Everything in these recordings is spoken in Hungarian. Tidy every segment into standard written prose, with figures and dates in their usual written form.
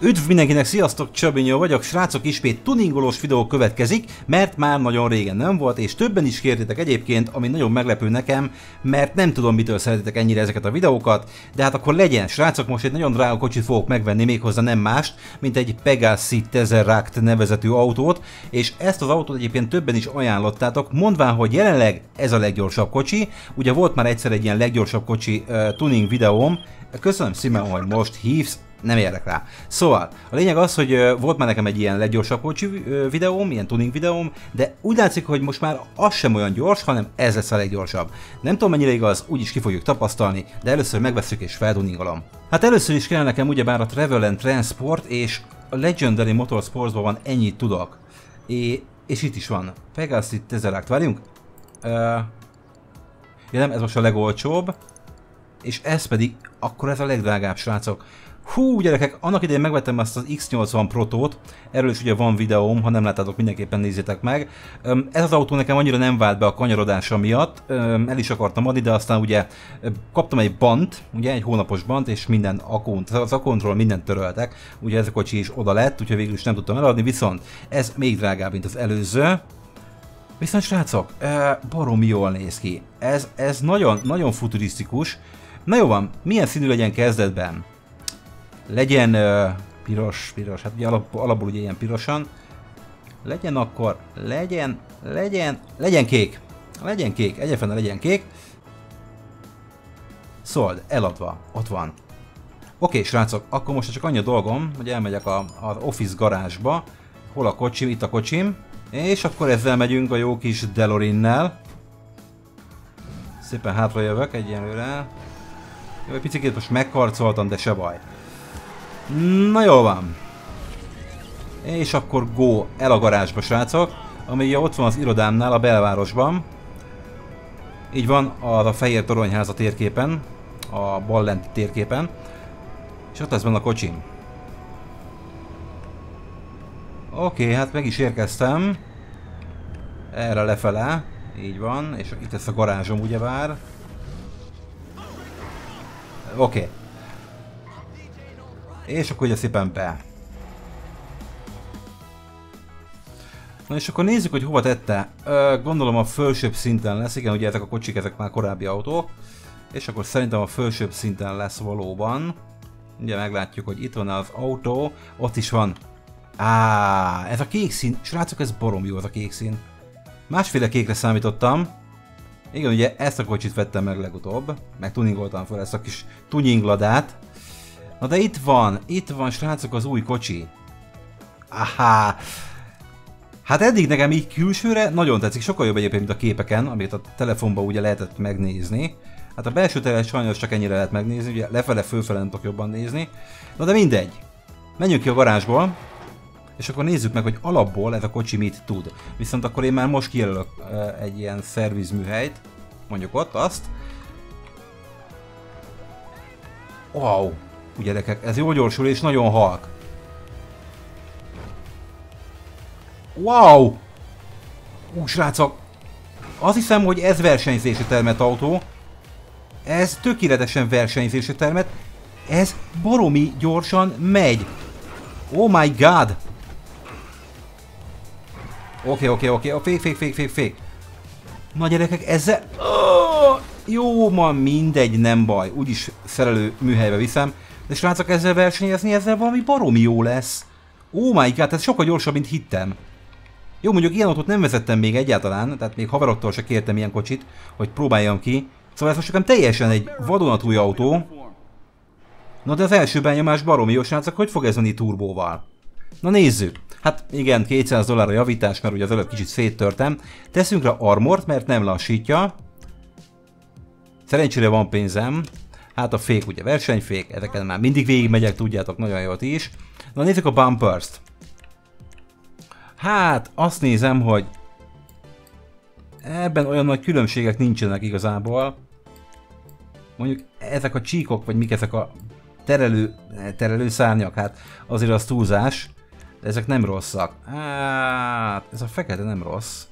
Üdv mindenkinek, sziasztok, Csabinyó vagyok, srácok, ismét tuningolós videó következik, mert már nagyon régen nem volt, és többen is kértétek egyébként, ami nagyon meglepő nekem, mert nem tudom, mitől szeretitek ennyire ezeket a videókat, de hát akkor legyen, srácok, most egy nagyon drága kocsit fogok megvenni, méghozzá nem mást, mint egy Pegassi Tesseract nevezetű autót, és ezt az autót egyébként többen is ajánlottátok, mondván, hogy jelenleg ez a leggyorsabb kocsi, ugye volt már egyszer egy ilyen leggyorsabb kocsi tuning videóm, köszönöm szépen, hogy most hívsz, nem érek rá. Szóval, a lényeg az, hogy volt már nekem egy ilyen leggyorsabb kocsi videóm, ilyen tuning videóm, de úgy látszik, hogy most már az sem olyan gyors, hanem ez lesz a leggyorsabb. Nem tudom mennyire igaz, úgyis ki fogjuk tapasztalni, de először megveszük és feltuningolom. Hát először is kell nekem ugyebár a Travel and Transport, és a Legendary Motorsportsban van, ennyit tudok. És itt is van. Pegassi Tesseract, várjunk? Ja nem, ez most a legolcsóbb. És ez pedig, akkor ez a legdrágább, srácok. Hú, gyerekek, annak idején megvettem azt az X80 Protót, erről is ugye van videóm, ha nem láttátok, mindenképpen nézzétek meg. Ez az autó nekem annyira nem vált be a kanyarodása miatt, el is akartam adni, de aztán ugye kaptam egy bant, ugye egy hónapos bant, és minden az akontról mindent töröltek, ugye ez a kocsi is oda lett, úgyhogy végül is nem tudtam eladni, viszont ez még drágább, mint az előző. Viszont srácok, baromi jól néz ki, ez nagyon, nagyon futurisztikus. Na jó van, milyen színű legyen kezdetben? Legyen piros, hát ugye alapból ugye ilyen pirosan. Legyen akkor, legyen kék. Legyen kék, egyébként legyen kék. Sold, eladva, ott van. Oké, srácok, akkor most csak annyi a dolgom, hogy elmegyek az office garázsba. Hol a kocsim? Itt a kocsim. És akkor ezzel megyünk a jó kis DeLorean-nel. Szépen hátra jövök egyenlőre. Jó, egy picit most megkarcoltam, de se baj. Na jól van. És akkor go el a garázsba, srácok, ami ugye ott van az irodámnál a belvárosban. Így van, a fehér toronyház a térképen, a bal lenti térképen. És ott lesz benne a kocsim. Oké, hát meg is érkeztem. Erre lefele. Így van, és itt lesz a garázsom ugyebár. Oké. És akkor ugye szépen be. Na és akkor nézzük, hogy hova tette. Gondolom a felsőbb szinten lesz, igen, ugye ezek a kocsik, ezek már korábbi autók. És akkor szerintem a felsőbb szinten lesz valóban. Ugye meglátjuk, hogy itt van az autó, ott is van. Ez a kék szín, srácok, ez barom jó, az a kék szín. Másféle kékre számítottam. Igen, ugye ezt a kocsit vettem meg legutóbb, meg tuningoltam fel ezt a kis tuningladát. Na de itt van, srácok, az új kocsi. Aha. Hát eddig nekem így külsőre nagyon tetszik, sokkal jobb egyébként, mint a képeken, amit a telefonban ugye lehetett megnézni. Hát a belső teret sajnos csak ennyire lehet megnézni, ugye lefele, fölfele nem tudok jobban nézni. Na de mindegy. Menjünk ki a garázsból, és akkor nézzük meg, hogy alapból ez a kocsi mit tud. Viszont akkor én már most kijelölök egy ilyen szervizműhelyt, mondjuk ott azt. Wow! Ugye gyerekek, ez jól gyorsul és nagyon halk. Wow! Srácok! Azt hiszem, hogy ez versenyzésre termett autó. Ez tökéletesen versenyzésre termett. Ez baromi gyorsan megy. Oh my god! Oké, fék. Na gyerekek, ezzel... Jó, ma mindegy, nem baj. Úgyis szerelő műhelybe viszem. De srácok, ezzel versenyezni, ezzel valami baromi jó lesz. Oh my god, ez sokkal gyorsabb, mint hittem. Jó, mondjuk ilyen autót nem vezettem még egyáltalán, tehát még haveroktól se kértem ilyen kocsit, hogy próbáljam ki. Szóval ez most nekem teljesen egy vadonatúj autó. Na de az első benyomás baromi jó, srácok, hogy fog ez menni turbóval? Na nézzük. Hát igen, $200 a javítás, mert ugye az előbb kicsit széttörtem. Teszünk rá armort, mert nem lassítja. Szerencsére van pénzem. Hát a fék ugye versenyfék, ezeken már mindig végigmegyek, tudjátok, nagyon jót is. Na nézzük a bumpers-t. Hát azt nézem, hogy ebben olyan nagy különbségek nincsenek igazából. Mondjuk ezek a csíkok, vagy mik ezek a terelő szárnyak, hát azért az túlzás. De ezek nem rosszak. Hát ez a fekete nem rossz.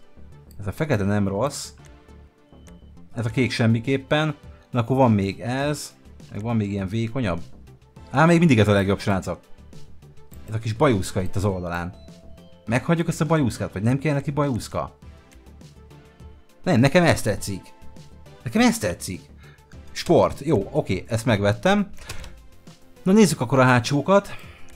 Ez a kék semmiképpen. Na akkor van még ez. Meg van még ilyen vékonyabb. Még mindig ez a legjobb, srácok. Ez a kis bajuszka itt az oldalán. Meghagyjuk ezt a bajuszkát, vagy nem kell neki bajuszka? Nem, nekem ez tetszik. Nekem ez tetszik. Sport. Jó, oké, ezt megvettem. Na nézzük akkor a hátsókat.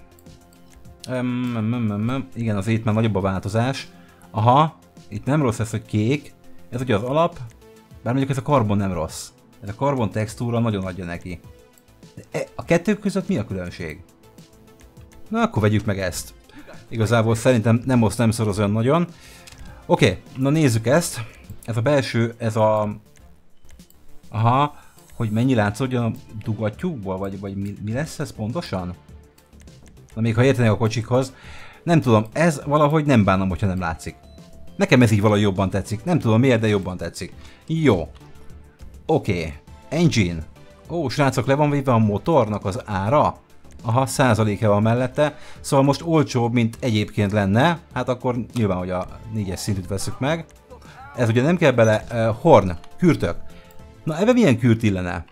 Igen, az itt már nagyobb a változás. Aha, itt nem rossz ez, hogy kék. Ez ugye az alap. Bár mondjuk ez a karbon nem rossz. Ez a karbon textúra nagyon adja neki. De a kettő között mi a különbség? Na akkor vegyük meg ezt. Igazából szerintem nem szoroz olyan nagyon. Oké, na nézzük ezt. Ez a belső, ez a... Aha, hogy mennyi látszódjon a dugattyúkból, vagy mi lesz ez pontosan? Na még ha értenek a kocsikhoz. Nem tudom, ez valahogy nem bánom, hogyha nem látszik. Nekem ez így valahogy jobban tetszik. Nem tudom miért, de jobban tetszik. Jó. Oké. Engine. Ó, srácok, le van véve a motornak az ára? Aha, százaléka van mellette. Szóval most olcsóbb, mint egyébként lenne. Hát akkor nyilván, hogy a 4-es szintűt veszük meg. Ez ugye nem kell bele. Horn. Kürtök. Na, ebben milyen kürt illene?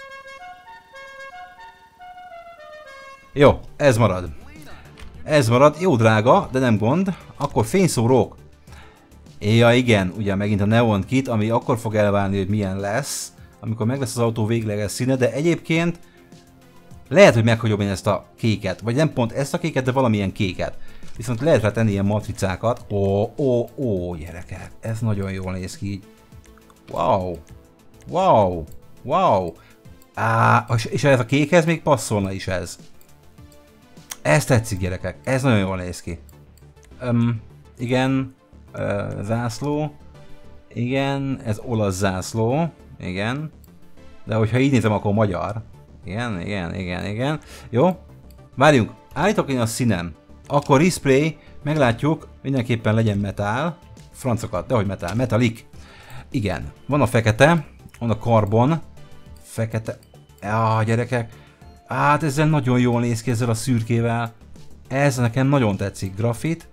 Jó, ez marad. Ez marad. Jó drága, de nem gond. Akkor fényszórók. Ja igen, ugye megint a Neon Kit, ami akkor fog elválni, hogy milyen lesz, amikor meg lesz az autó végleges színe, de egyébként lehet, hogy meghagyom én ezt a kéket, vagy nem pont ezt a kéket, de valamilyen kéket. Viszont lehet rá tenni ilyen matricákat. Ó, gyerekek, ez nagyon jól néz ki így. Wow. És ez a kékhez még passzolna is ez. Ez tetszik, gyerekek, ez nagyon jól néz ki. Igen. Zászló. Igen, ez olasz zászló. Igen. De hogyha így nézem, akkor magyar. Igen. Jó. Várjunk. Állítok én a színem. Akkor respray. Meglátjuk. Mindenképpen legyen metál. Francokat. Dehogy metál. Metalik. Igen. Van a fekete. Van a karbon. Fekete. Gyerekek. Hát ezzel nagyon jól néz ki, ezzel a szürkével. Ez nekem nagyon tetszik. Grafit.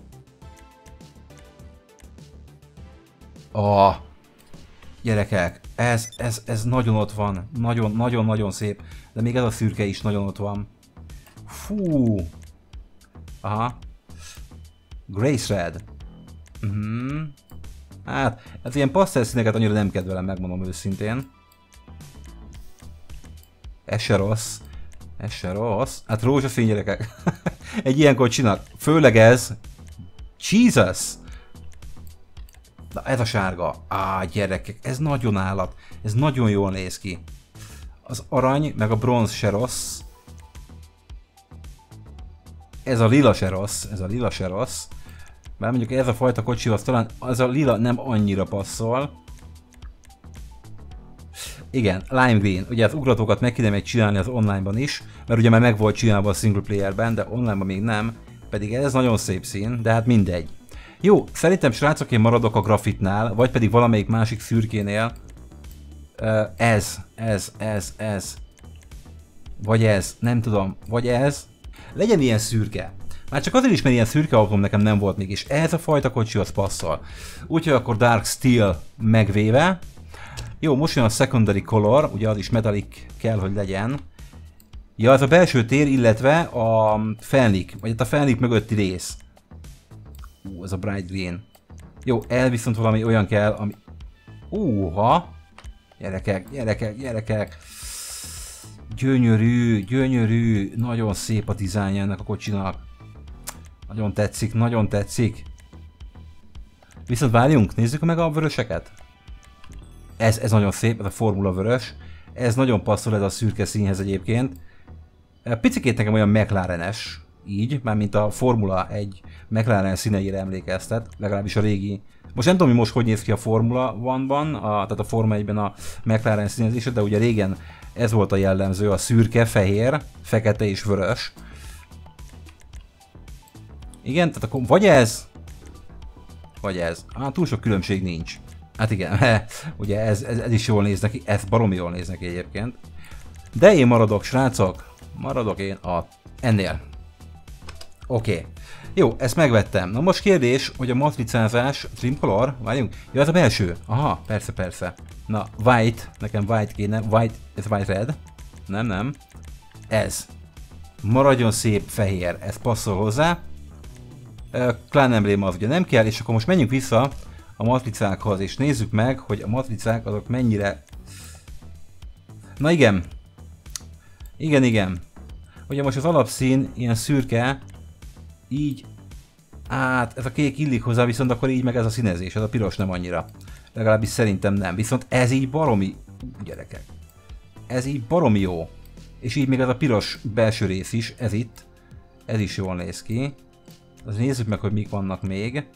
Gyerekek, ez nagyon ott van. Nagyon szép. De még ez a szürke is nagyon ott van. Fú. Aha. Grace Red. Hát, ez ilyen pasztel színeket annyira nem kedvelem, megmondom őszintén. Ez se rossz. Hát rózsaszín, gyerekek. Egy ilyen kocsinak. Főleg ez. Jesus! Na ez a sárga. Gyerekek, ez nagyon állat. Ez nagyon jól néz ki. Az arany, meg a bronz se rossz. Ez a lila se rossz. Bár mondjuk ez a fajta kocsihoz talán az a lila nem annyira passzol. Igen, lime green. Ugye az ugratókat meg kéne még csinálni az online-ban is, mert ugye már meg volt csinálva a single playerben, de online-ban még nem. Pedig ez nagyon szép szín, de hát mindegy. Jó, szerintem srácok, én maradok a grafitnál, vagy pedig valamelyik másik szürkénél. Ez. Vagy ez, nem tudom, vagy ez. Legyen ilyen szürke. Már csak azért is, mert ilyen szürke autóm nekem nem volt még, és ez a fajta kocsi az passzol. Úgyhogy akkor Dark Steel megvéve. Jó, most jön a secondary color, ugye az is metallic kell, hogy legyen. Ja, ez a belső tér, illetve a felnik, vagy a felnik mögötti rész. Ez a bright green. Jó, el viszont valami olyan kell, ami... Gyerekek. Gyönyörű, nagyon szép a dizájnja ennek a kocsinak. Nagyon tetszik. Viszont várjunk, nézzük meg a vöröseket. Ez nagyon szép, ez a formula vörös. Ez nagyon passzol ez a szürke színhez egyébként. Picikét nekem olyan McLaren-es, így, mármint a Formula 1 McLaren színeire emlékeztet, legalábbis a régi. Most nem tudom, hogy most hogy néz ki a Formula 1-ban, tehát a Forma 1-ben a McLaren színezése, de ugye régen ez volt a jellemző, a szürke, fehér, fekete és vörös. Igen, tehát akkor vagy ez, vagy ez. Túl sok különbség nincs. Hát igen, ugye ez is jól néz neki, ez baromi jól néz neki egyébként. De én maradok, srácok, maradok én ennél. Oké. Jó, ezt megvettem. Na most kérdés, hogy a matricázás, trim color, várjunk. Jó, ez a belső. Aha, persze. Na, white, nekem white kéne, white, ez white red. Nem. Ez. Maradjon szép fehér, ez passzol hozzá. Klán embléma az ugye nem kell, és akkor most menjünk vissza a matricákhoz, és nézzük meg, hogy a matricák azok mennyire... Na igen. Igen. Ugye most az alapszín ilyen szürke, így... Hát ez a kék illik hozzá, viszont akkor így meg ez a színezés, ez a piros nem annyira. Legalábbis szerintem nem, viszont ez így baromi... Gyerekek. Ez így baromi jó. És így még ez a piros belső rész is, ez itt. Ez is jól néz ki. Az nézzük meg, hogy mik vannak még.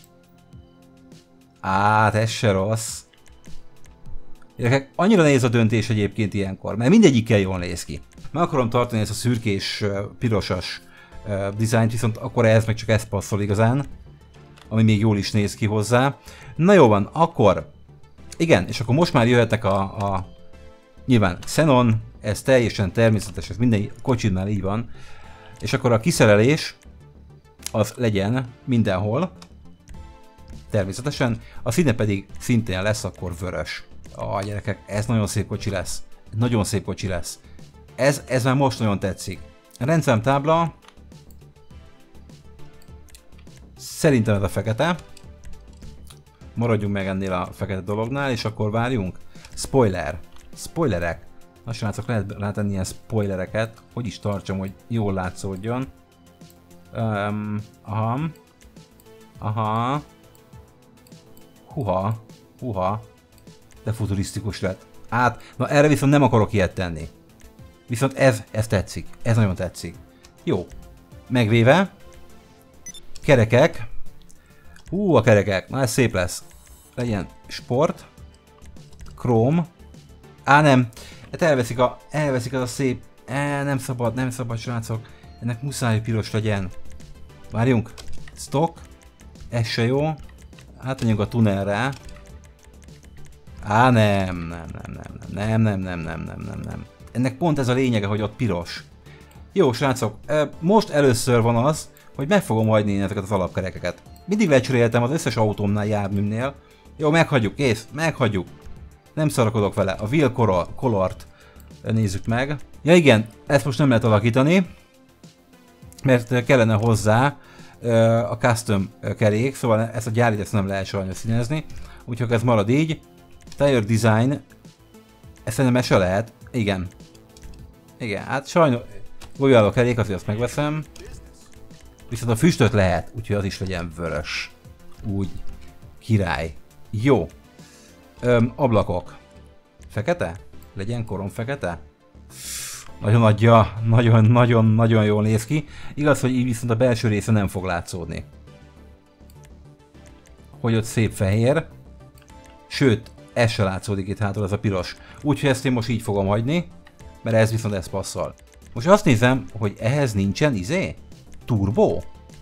Ez se rossz. Gyerekek, annyira nehéz a döntés egyébként ilyenkor, mert mindegyikkel jól néz ki. Meg akarom tartani ezt a szürkés, pirosas dizájnt, viszont akkor ez meg csak ez passzol igazán. Ami még jól is néz ki hozzá. Na jó van, akkor... Igen, és akkor most már jöhetnek a nyilván Xenon, ez teljesen természetes, ez minden kocsidnál így van. És akkor a kiszerelés az legyen mindenhol. Természetesen. A színe pedig szintén lesz akkor vörös. Gyerekek, ez nagyon szép kocsi lesz. Nagyon szép kocsi lesz. Ez már most nagyon tetszik. A rendszámtábla. Szerintem ez a fekete. Maradjunk meg ennél a fekete dolognál, és akkor várjunk. Spoiler. Spoilerek. Na srácok, lehet rátenni ilyen spoilereket. Hogy is tartsam, hogy jól látszódjon. Aha. Huha. De futurisztikus lett. Na erre viszont nem akarok ilyet tenni. Viszont ez tetszik. Ez nagyon tetszik. Jó. Megvéve. Kerekek. A kerekek. Na ez szép lesz. Legyen sport. Króm. Nem. Hát elveszik az a szép... nem szabad srácok. Ennek muszáj piros legyen. Várjunk. Stock. Ez se jó. Átadjunk a tunnelre. Nem. Ennek pont ez a lényege, hogy ott piros. Jó srácok, most először van az, hogy meg fogom hagyni ezeket az alapkerekeket. Mindig lecseréltem az összes autómnál, járműnél. Jó, meghagyjuk, kész, meghagyjuk. Nem szarakodok vele. A wheel colort nézzük meg. Ja igen, ezt most nem lehet alakítani, mert kellene hozzá a custom kerék, szóval ezt a gyárit ezt nem lehet sajnos színezni. Úgyhogy ez marad így. Tire design, ezt szerintem se lehet. Igen, hát sajnos golyáló kerék, azért azt megveszem. Viszont a füstöt lehet, úgyhogy az is legyen vörös. Úgy, király. Jó. Ablakok. Fekete? Legyen korom fekete? Nagyon adja, nagyon jól néz ki. Igaz, hogy így viszont a belső része nem fog látszódni. Hogy ott szép fehér. Sőt, ez se látszódik itt hátul, ez a piros. Úgyhogy ezt én most így fogom hagyni, mert ez viszont ez passzol. Most azt nézem, hogy ehhez nincsen turbo?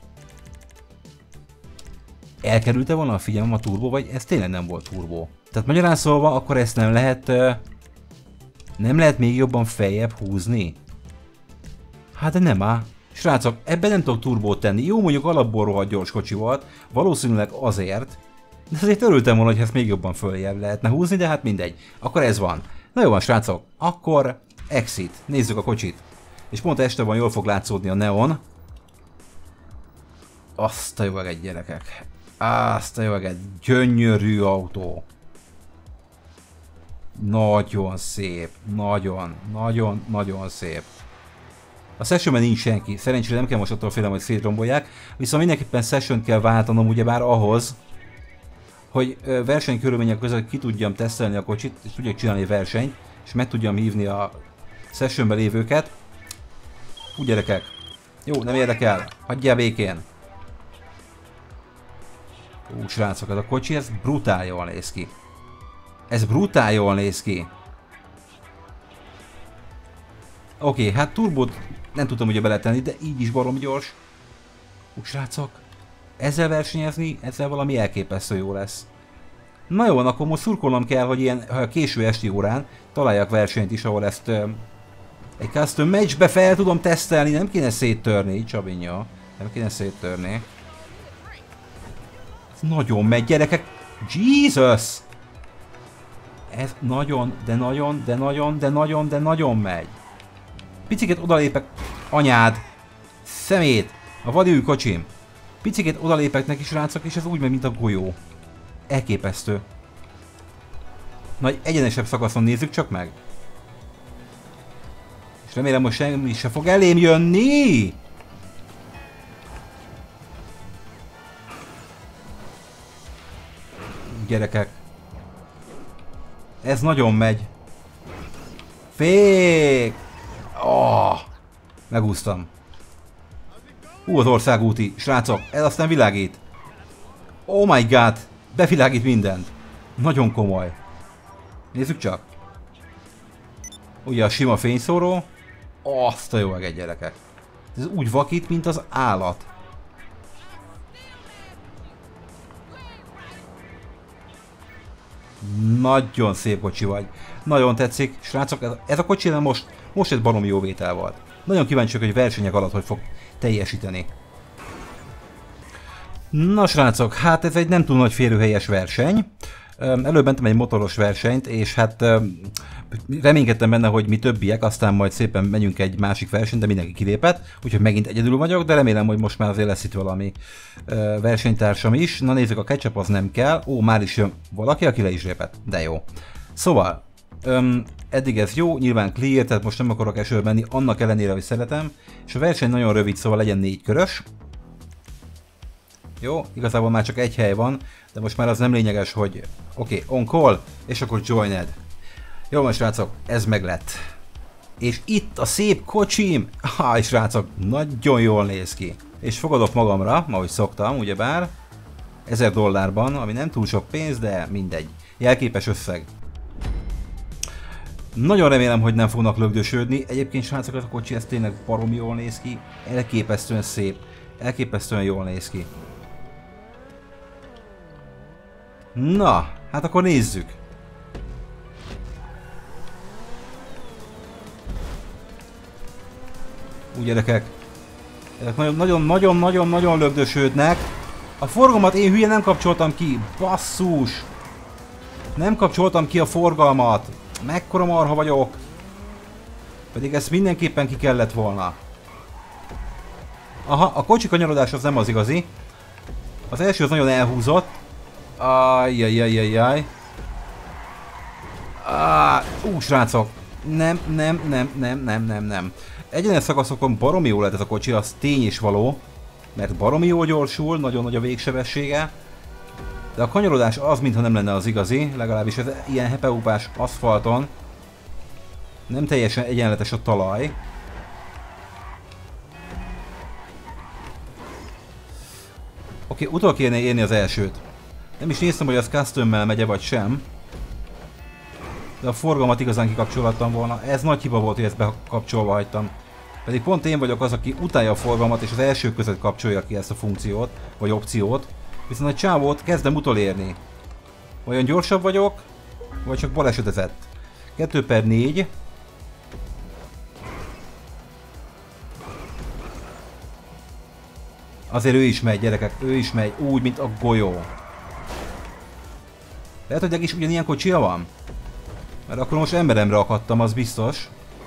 Elkerülte volna a figyelmem a turbo, vagy ez tényleg nem volt turbo? Tehát magyarán szólva, akkor ezt nem lehet még jobban feljebb húzni? Hát de nem áll. Srácok, ebben nem tudok turbót tenni. Jó, mondjuk alapból rohadt gyors kocsi volt, valószínűleg azért, de azért örültem volna, hogy ezt még jobban följebb lehetne húzni, de hát mindegy. Akkor ez van. Na jó van srácok, akkor exit. Nézzük a kocsit. És pont este van, jól fog látszódni a neon. Azt a jó eget, gyerekek. Azt a jó eget. Gyönyörű autó. Nagyon szép. Nagyon szép. A sessionben nincs senki. Szerencsére nem kell most attól félnem, hogy szétrombolják. Viszont mindenképpen session kell váltanom ugyebár ahhoz, hogy versenykörülmények között ki tudjam tesztelni a kocsit, és tudjak csinálni versenyt, és meg tudjam hívni a sessionben lévőket. Úgy gyerekek. Jó, nem érdekel. Hagyjál békén. Srácok, ez a kocsi, ez brutál jól néz ki. Oké, hát turbót nem tudtam ugye beletenni, de így is barom gyors. Srácok, ezzel versenyezni, ezzel valami elképesztő jó lesz. Na jó, akkor most szurkolnom kell, hogy ilyen késő esti órán találjak versenyt is, ahol ezt egy custom matchbe fel tudom tesztelni, nem kéne széttörni, Csabinya. Nem kéne széttörni. Ez nagyon megy, gyerekek! Jesus! Ez nagyon megy. Picit odalépek. anyád! Szemét! A vadiúj kocsim! Picikét odalépek neki, srácok, és ez úgy megy, mint a golyó. Elképesztő. Nagy egyenesebb szakaszon nézzük csak meg. És remélem, most semmi se fog elém jönni! Gyerekek. Ez nagyon megy. Fék! Oh, megúsztam. Az országúti, srácok, ez aztán világít. Oh my god, bevilágít mindent. Nagyon komoly. Nézzük csak. Ugye a sima fényszóró. Azt a jó eget, gyerekek. Ez úgy vakít, mint az állat. Nagyon szép kocsi vagy. Nagyon tetszik. Srácok, ez a kocsi most egy baromi jó vétel volt. Nagyon kíváncsiak, hogy versenyek alatt hogy fog teljesíteni. Na srácok, hát ez egy nem túl nagy férőhelyes verseny. Előbb mentem egy motoros versenyt, és hát reménykedtem benne, hogy mi többiek, aztán majd szépen megyünk egy másik versenyt, de mindenki kilépett, úgyhogy megint egyedül vagyok, de remélem, hogy most már azért lesz itt valami versenytársam is. Na nézzük, a ketchup az nem kell. Ó, már is jön valaki, aki le is lépett, de jó. Szóval, eddig ez jó, nyilván clear, tehát most nem akarok esőbe menni, annak ellenére, hogy szeretem, és a verseny nagyon rövid, szóval legyen 4 körös. Jó, igazából már csak egy hely van, de most már az nem lényeges, hogy oké, on call, és akkor joined. Jó, most srácok, ez meg lett. És itt a szép kocsim! És srácok, nagyon jól néz ki. És fogadok magamra, ahogy szoktam, ugyebár, $1000, ami nem túl sok pénz, de mindegy. Jelképes összeg. Nagyon remélem, hogy nem fognak lögdösödni. Egyébként srácok, ez a kocsi, ez tényleg baromi jól néz ki. Elképesztően szép. Elképesztően jól néz ki. Na, hát akkor nézzük. Úgy gyerekek. Ezek nagyon lögdösödnek. A forgalmat én hülye nem kapcsoltam ki. Basszus. Nem kapcsoltam ki a forgalmat. Mekkora marha vagyok. Pedig ezt mindenképpen ki kellett volna. Aha, a kocsi kanyarodás az nem az igazi. Az első az nagyon elhúzott. Ajjajjajjajjaj. Srácok. Nem. Egyenes szakaszokon baromi jó lett ez a kocsi, az tény is való. Mert baromi jól gyorsul, nagyon nagy a végsebessége. De a kanyarodás az, mintha nem lenne az igazi, legalábbis ez ilyen hepeupás aszfalton. Nem teljesen egyenletes a talaj. Oké, utol kéne érni az elsőt. Nem is néztem, hogy az custommel megye vagy sem. De a forgalmat igazán kikapcsolhattam volna. Ez nagy hiba volt, hogy ezt bekapcsolva hagytam. Pedig pont én vagyok az, aki utálja a forgalmat, és az első között kapcsolja ki ezt a funkciót, vagy opciót. Viszont a csávót kezdem utolérni. Vajon gyorsabb vagyok, vagy csak balesetezett? 2/4. Azért ő is megy, gyerekek, ő is megy, úgy, mint a golyó. Lehet, hogy neki ugyanilyen kocsia van? Mert akkor most emberemre akadtam, az biztos.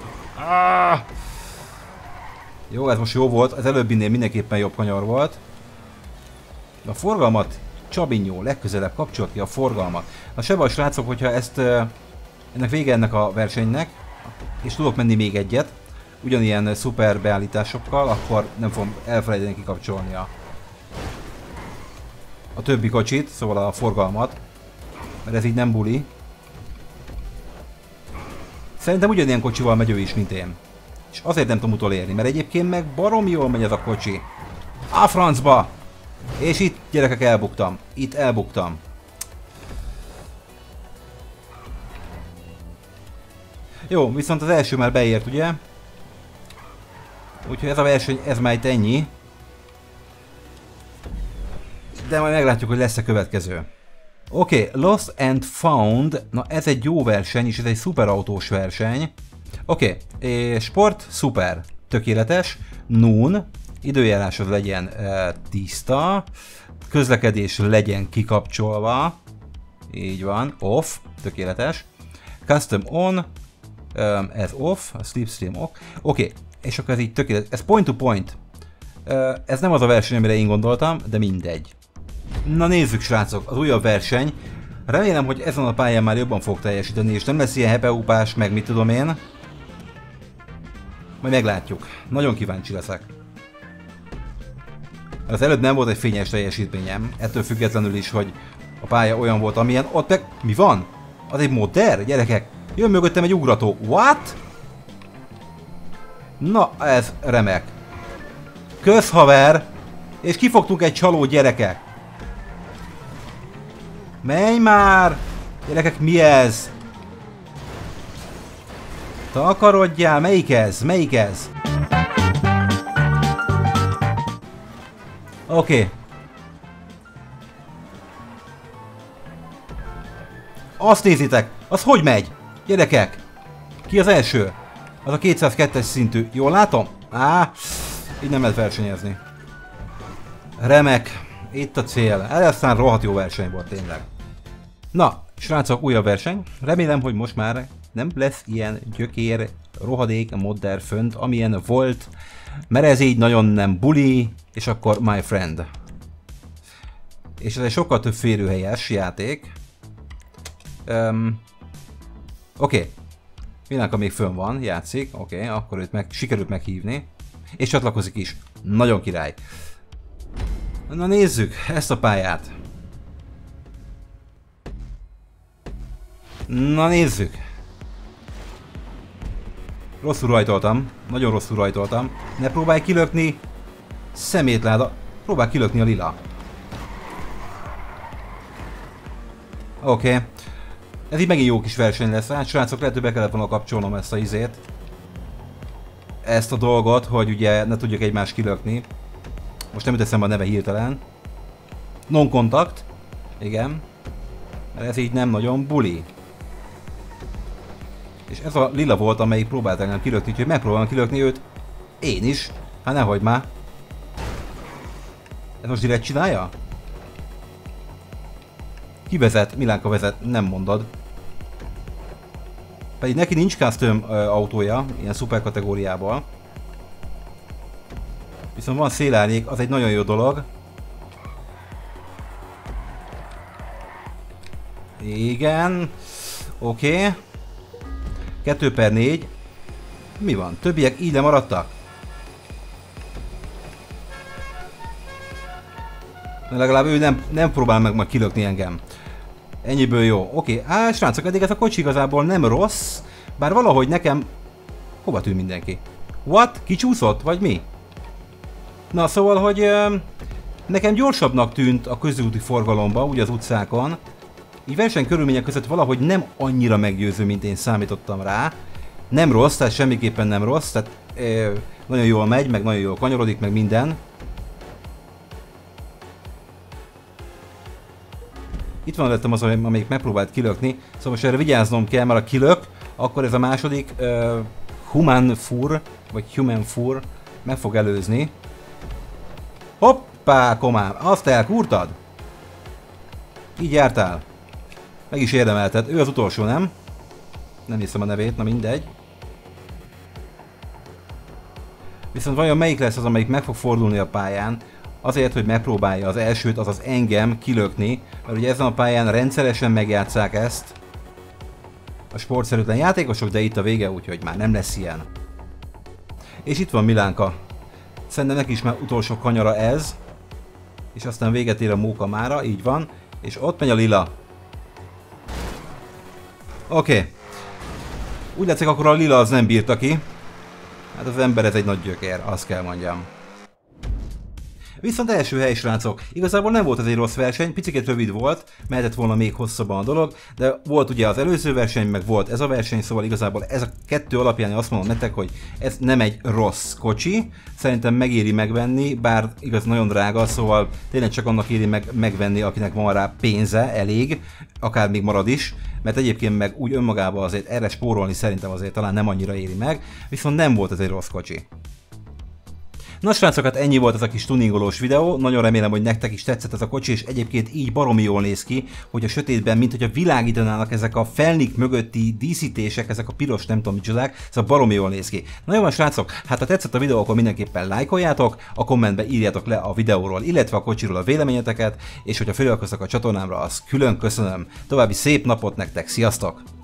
Jó, ez most jó volt, az előbbinél mindenképpen jobb kanyar volt. A forgalmat, Csabinyó, legközelebb kapcsolt ki a forgalmat. Na se baj, srácok, hogyha ennek vége ennek a versenynek, és tudok menni még egyet, ugyanilyen szuper beállításokkal, akkor nem fogom elfelejteni kikapcsolni a többi kocsit, szóval a forgalmat, mert ez így nem buli. Szerintem ugyanilyen kocsival megy ő is, mint én. És azért nem tudom utolérni, mert egyébként meg baromi jól megy ez a kocsi. A francba! És itt, gyerekek, elbuktam. Itt elbuktam. Jó, viszont az első már beért, ugye? Úgyhogy ez a verseny, ez már itt ennyi. De majd meglátjuk, hogy lesz a következő. Oké, Lost and Found. Na ez egy jó verseny, és ez egy szuperautós verseny. Oké, sport, szuper. Tökéletes. Noon. Időjárás az legyen tiszta. Közlekedés legyen kikapcsolva. Így van. Off. Tökéletes. Custom on. Ez off. A slipstream off. Oké. És akkor ez így tökéletes. Ez point to point. Ez nem az a verseny, amire én gondoltam, de mindegy. Na nézzük, srácok, az újabb verseny. Remélem, hogy ezen a pályán már jobban fog teljesíteni, és nem lesz ilyen hepeúpás, meg mit tudom én. Majd meglátjuk. Nagyon kíváncsi leszek. Az előbb nem volt egy fényes teljesítményem, ettől függetlenül is, hogy a pálya olyan volt, amilyen. Ott meg... Mi van? Az egy modder? Gyerekek, jön mögöttem egy ugrató. What? Na, ez remek. Közhaver! És kifogtunk egy csaló, gyerekek. Menj már! Gyerekek, mi ez? Takarodjál! Melyik ez? Melyik ez? Oké. Azt nézitek! Az hogy megy? Gyerekek! Ki az első? Az a 202-es szintű. Jól látom? Így nem lehet versenyezni. Remek. Itt a cél. Ez aztán rohadt jó verseny volt tényleg. Na, srácok, újabb verseny. Remélem, hogy most már nem lesz ilyen gyökér, rohadék modder fönt, amilyen volt, mert ez így nagyon nem buli, és akkor my friend. És ez egy sokkal több férőhelyes játék. Oké. Milánka még fönn van, játszik, oké, akkor őt sikerült meghívni. És csatlakozik is. Nagyon király. Na nézzük ezt a pályát. Na nézzük. Rosszul rajtoltam. Nagyon rosszul rajtoltam. Ne próbálj kilökni. Szemétláda. Próbálj kilökni a lila. Oké. Ez így megint jó kis verseny lesz. Hát srácok, lehet, hogy be kellett volna kapcsolnom ezt a izét. Ezt a dolgot, hogy ugye ne tudjuk egymást kilökni. Most nem jut eszembe a neve hirtelen. Non-contact. Igen. Mert ez így nem nagyon buli. És ez a lila volt, amelyik próbált engem kilökni, úgyhogy megpróbálom kilökni őt. Én is. Hát nehogy már. Ez most direkt csinálja? Ki vezet? Milánka vezet, nem mondod. Pedig neki nincs custom autója, ilyen szuper kategóriában. Viszont van szélárnyék, az egy nagyon jó dolog. Igen. Oké. 2/4. Mi van? Többiek így lemaradtak? De legalább ő nem próbál meg majd kilökni engem. Ennyiből jó. Oké. Srácok, eddig ez a kocsi igazából nem rossz. Bár valahogy nekem... Hova tűn mindenki? What? Kicsúszott? Vagy mi? Na szóval, hogy... nekem gyorsabbnak tűnt a közúti forgalomba, ugye az utcákon. Így versenykörülmények között valahogy nem annyira meggyőző, mint én számítottam rá. Nem rossz, tehát semmiképpen nem rossz, tehát nagyon jól megy, meg nagyon jól kanyarodik, meg minden. Itt van előttem az, amelyik megpróbált kilökni, szóval most erre vigyáznom kell, mert a kilök, akkor ez a második Human Fur, vagy Human Fur meg fog előzni. Hoppá, komám, azt elkúrtad? Így jártál. Meg is érdemelted. Ő az utolsó, nem? Nem hiszem a nevét, na mindegy. Viszont vajon melyik lesz az, amelyik meg fog fordulni a pályán, azért, hogy megpróbálja az elsőt, azaz engem kilökni, mert ugye ezen a pályán rendszeresen megjátsszák ezt a sportszerűtlen játékosok, de itt a vége, úgyhogy már nem lesz ilyen. És itt van Milánka. Szerintem neki is már utolsó kanyara ez, és aztán véget ér a móka mára, így van, és ott megy a lila. Oké. Úgy látszik, akkor a lila az nem bírta ki. Hát az ember ez egy nagy gyökér, azt kell mondjam. Viszont első hely, srácok. Igazából nem volt ez egy rossz verseny, picit rövid volt, mehetett volna még hosszabban a dolog, de volt ugye az előző verseny, meg volt ez a verseny, szóval igazából ez a kettő alapján azt mondom nektek, hogy ez nem egy rossz kocsi. Szerintem megéri megvenni, bár igaz nagyon drága, szóval tényleg csak annak éri megvenni, akinek van rá pénze, elég, akár még marad is, mert egyébként meg úgy önmagában azért erre spórolni szerintem azért talán nem annyira éri meg, viszont nem volt ez egy rossz kocsi. Na srácok, hát ennyi volt ez a kis tuningolós videó, nagyon remélem, hogy nektek is tetszett ez a kocsi, és egyébként így baromi jól néz ki, hogy a sötétben, mint hogy a világítanának ezek a felnik mögötti díszítések, ezek a piros nem tudom micsodák, szóval baromi jól néz ki. Na jó van srácok, hát ha tetszett a videó, akkor mindenképpen lájkoljátok, a kommentbe írjátok le a videóról, illetve a kocsiról a véleményeteket, és hogyha feliratkoztok a csatornámra, azt külön köszönöm. További szép napot nektek, sziasztok!